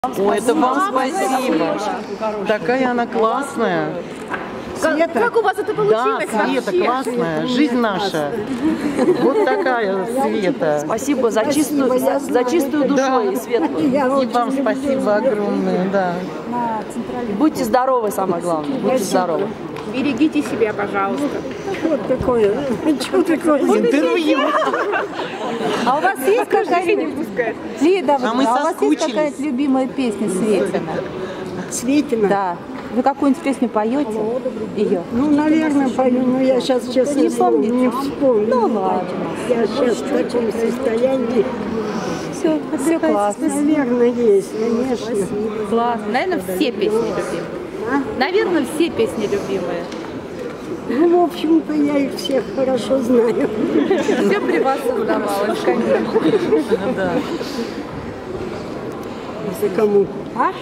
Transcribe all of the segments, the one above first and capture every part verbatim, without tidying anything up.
Ой, это вам спасибо. Такая она классная. Света? Как у вас это получилось? Да, Света вообще? классная, жизнь наша. Вот такая Света. Спасибо за чистую, за, за чистую душу Да. и светлую. И вам спасибо огромное, да. Будьте здоровы, самое главное. Будьте здоровы. Берегите себя, пожалуйста. Вот такое. Что такое? Интервью. А у вас есть какая-нибудь, Лида, А мы а у вас есть соскучились. какая-то любимая песня Светина? Светина? Да. Вы какую-нибудь песню поете? Ее? Ну, наверное, пою, но я сейчас, честно, Не помните? не вспомню. Ну ладно. Я сейчас в таком состоянии. Все, все классно. Наверное, есть, конечно. Классно. Наверное, все песни любимые. Наверное, все песни любимые. Ну, в общем-то, я их всех хорошо знаю. Все при вас создавалось, конечно. Да. За кому? А?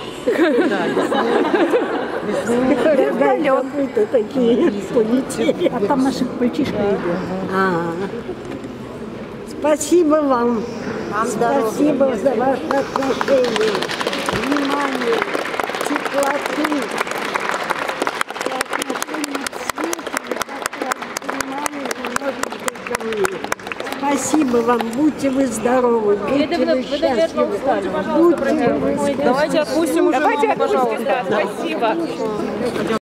Какие-то такие полетели. А там наших мальчишка идет. А. Спасибо вам. Спасибо за ваше отношение, внимание, теплоту. За отношение к свету, как раз понимаю, немножечко ко мне. Спасибо вам. Будьте вы здоровы, будьте вы счастливы. Будьте вы здоровы. Давайте отпустим уже, Давайте маму, отпустим, пожалуйста. да, спасибо.